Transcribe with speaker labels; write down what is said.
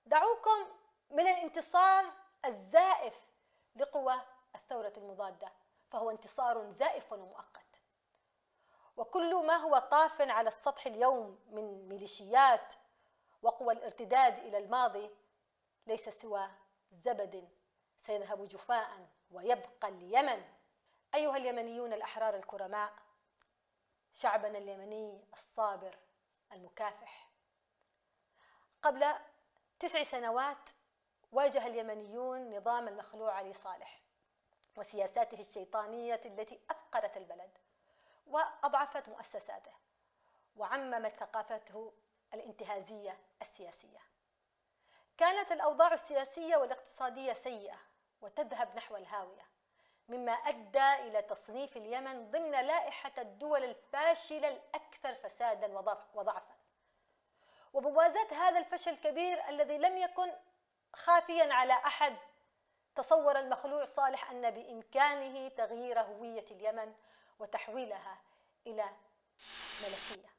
Speaker 1: دعوكم من الانتصار الزائف لقوى الثورة المضادة، فهو انتصار زائف ومؤقت. وكل ما هو طاف على السطح اليوم من ميليشيات وقوى الارتداد إلى الماضي ليس سوى زبد سيذهب جفاء ويبقى اليمن. أيها اليمنيون الأحرار الكرماء، شعبنا اليمني الصابر المكافح، قبل 9 سنوات واجه اليمنيون نظام المخلوع علي صالح وسياساته الشيطانية التي أفقرت البلد وأضعفت مؤسساته وعممت ثقافته الانتهازية السياسية. كانت الأوضاع السياسية والاقتصادية سيئة وتذهب نحو الهاوية، مما أدى إلى تصنيف اليمن ضمن لائحة الدول الفاشلة الأكثر فسادا وضعفا. وبموازاة هذا الفشل الكبير الذي لم يكن خافيا على أحد، تصور المخلوع صالح أن بإمكانه تغيير هوية اليمن وتحويلها إلى ملكية.